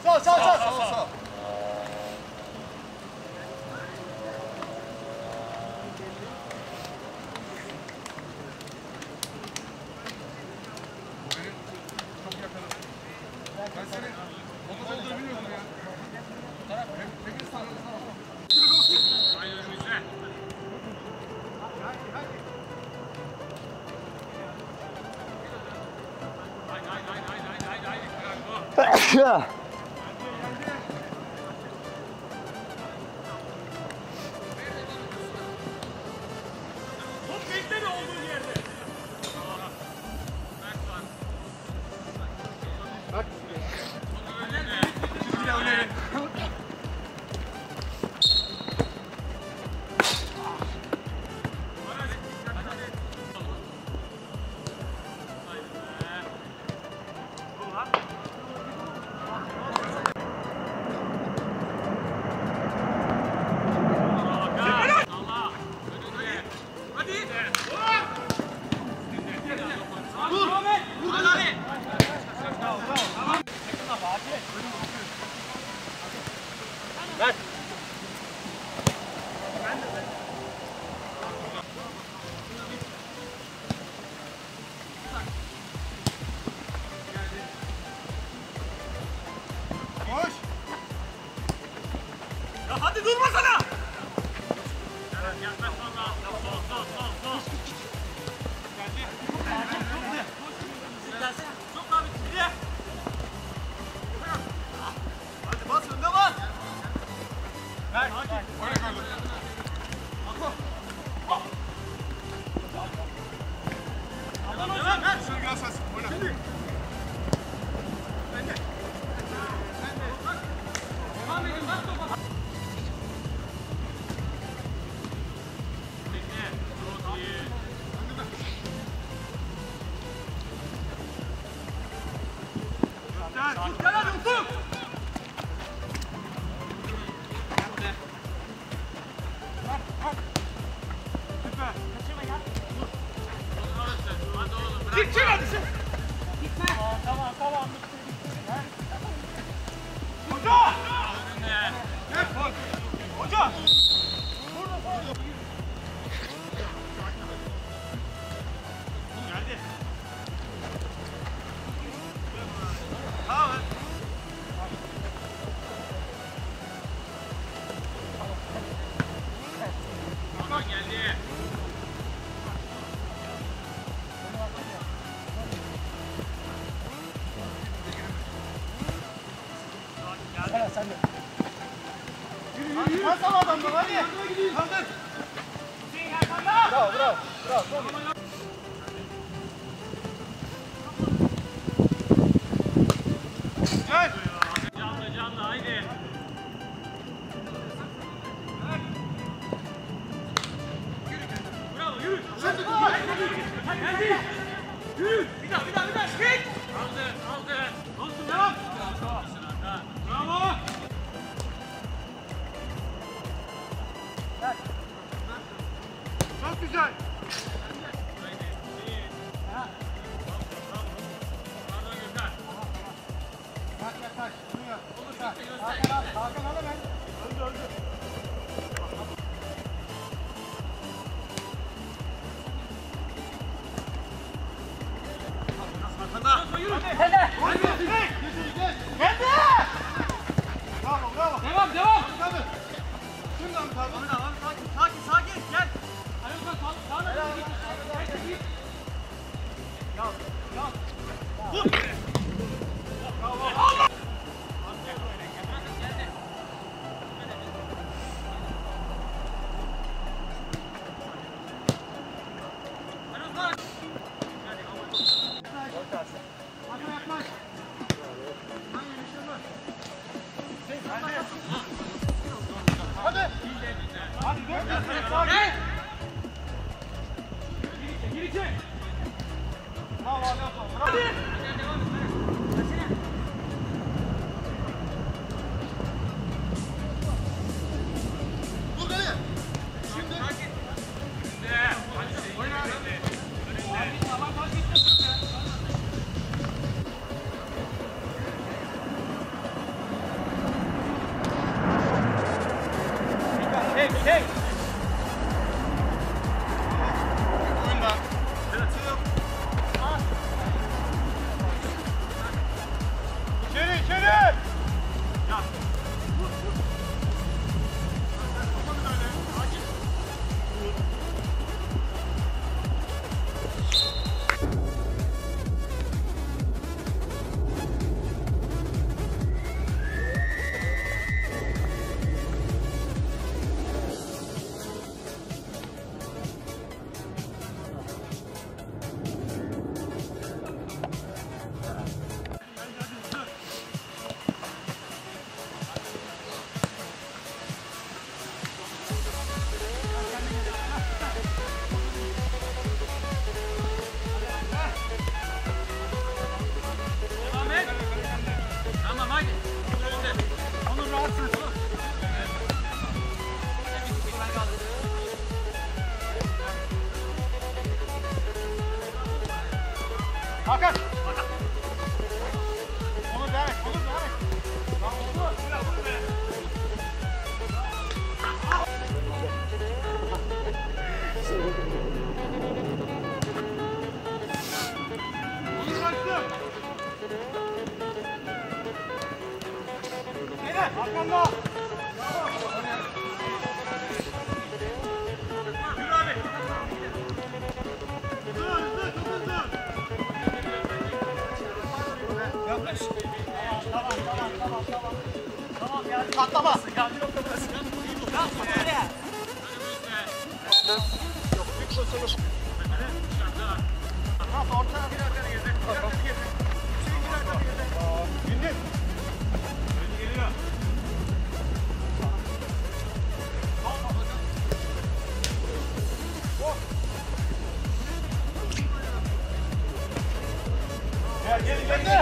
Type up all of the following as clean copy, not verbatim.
Sağ. Ben seni onu doldurabiliyordum ya. Peki sana. Hayır önümüze. Haydi. Hadi durmasana! Hadi bas önde bas! Ver! Oyna kaldı! Ver! Şunu biraz sensin, oyna! Devam edin, bak topa! Tut gel hadi Ufuk! Süper! Kaçırma ya! Çık hadi sen! Gitme! Tamam. Hoca! Hoca! Geldi. Tamam. Aman geldi. Gel sen de. Yürü. Pas al adamdan hadi. Kaldır. Bravo. Gel. Canlı haydi. Bravo yürü. Geldi. Yürü. Bir daha. Git. Aldı. Olsun devam. Bravo. Çok güzel. Yaklaş. Hakan al hemen. Öldü. Arkanda. Yürü. Hadi. Bravo. Devam. Hadi. Şimdi abi. Sakin. Gel. Ayıkla sağına git. Ya. Dur. Bravo. Allah. Yaklaş. Hadi. Gel. Gir içe. Bravo. Hadi. Dur gel. Şimdi. Oyna. Tek. Oyunda. İçeri. Ya. Hakan. Onur devam et. Onur bıraktı. Neden? Hakan'da. Yürü abi. Hızlı. Yaklaş. Tamam ya. Patlama. Geldi noktasına. Yok oraya. Yok büyük pozisyon. Tamam ortaya bir arkana girdi. Bir arkana girdi. Gündüz. Geliyor. Gel.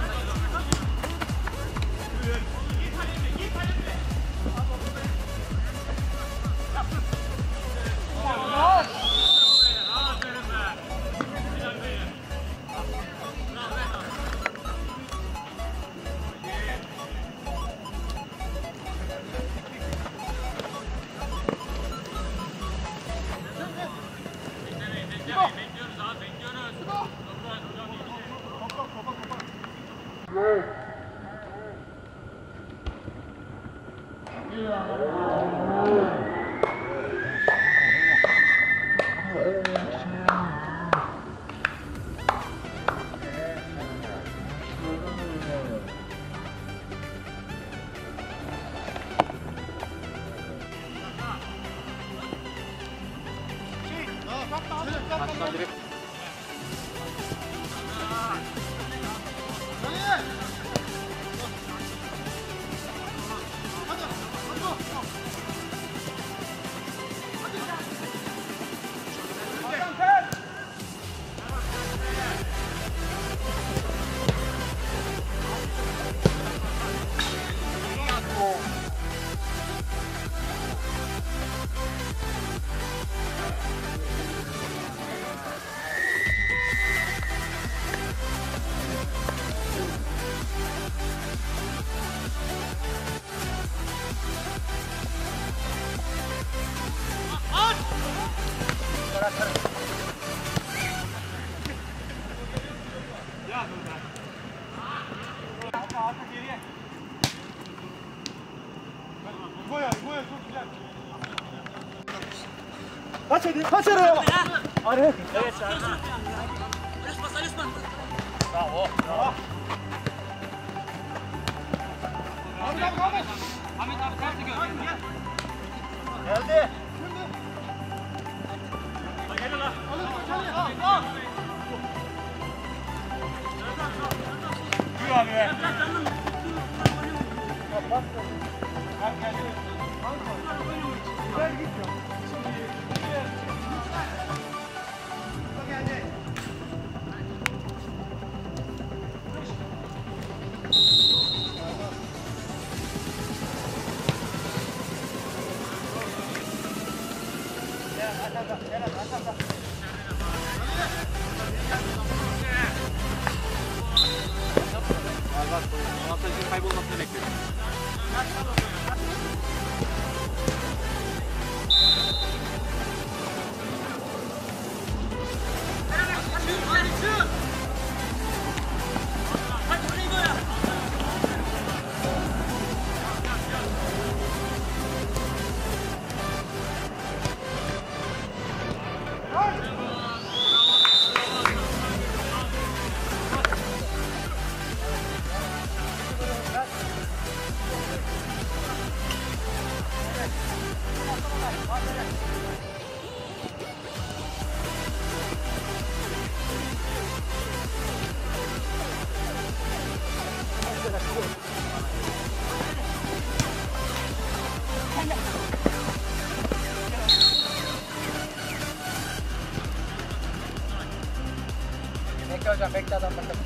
Kaç araya? Araya. Evet. Alisman. Bravo. Ahmet abi kartı gör. Geldi. Gel lan. Yürü abi be. Gel git ya. Avantajın kaybolmasını bekliyorum. Bekle adam bakalım.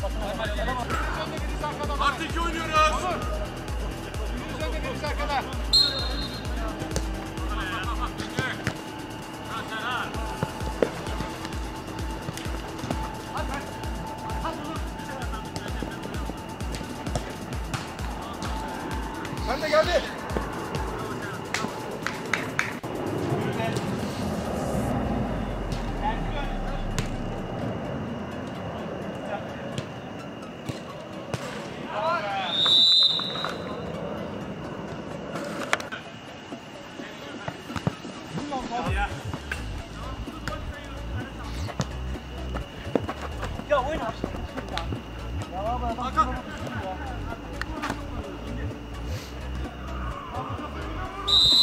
Artı 2 oynuyoruz. Üzerinde birisi arkada. Sen de geldi. Ya oyna. Hakan.